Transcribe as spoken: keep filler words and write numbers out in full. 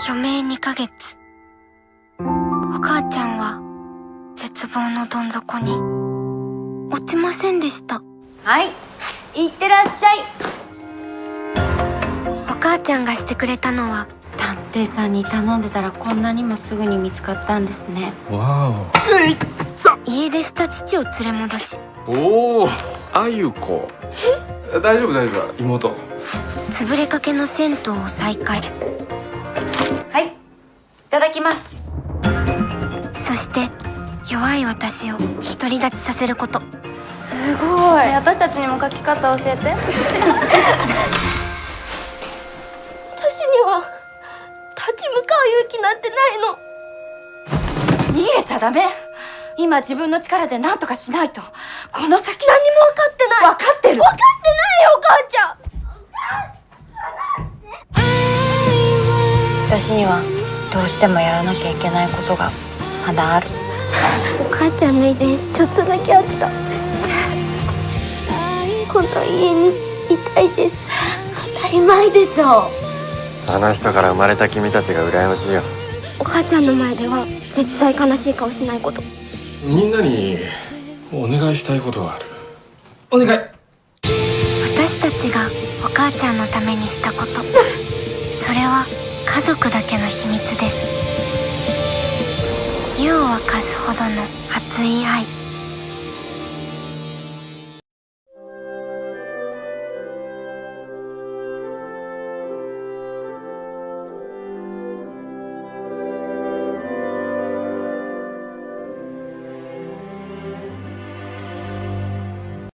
余命にかげつ。お母ちゃんは絶望のどん底に落ちませんでした。 はい、いってらっしゃい。 お母ちゃんがしてくれたのは、 探偵さんに頼んでたらこんなにもすぐに見つかったんですね。 わお。 家出した父を連れ戻し、 おお、あゆこ。大丈夫大丈夫、妹。 潰れかけの銭湯を再開。 はい、いただきます。 そして弱い私を独り立ちさせること。 すごい。私たちにも書き方教えて。私には立ち向かう勇気なんてないの。 逃げちゃダメ。今自分の力で何とかしないと。この先何にも分かってない。分かってる。 分かってないよ、お母ちゃん。 私にはどうしてもやらなきゃいけないことがまだある。 お母ちゃんの遺伝子ちょっとだけあった。この家にいたいです。 当たり前でしょ。 あの人から生まれた君たちが羨ましいよ。 お母ちゃんの前では絶対悲しい顔しないこと。 みんなにお願いしたいことがある。お願い。 私たちがお母ちゃんのためにしたこと、それは家族だけの秘密です。湯を沸かすほどの熱い愛。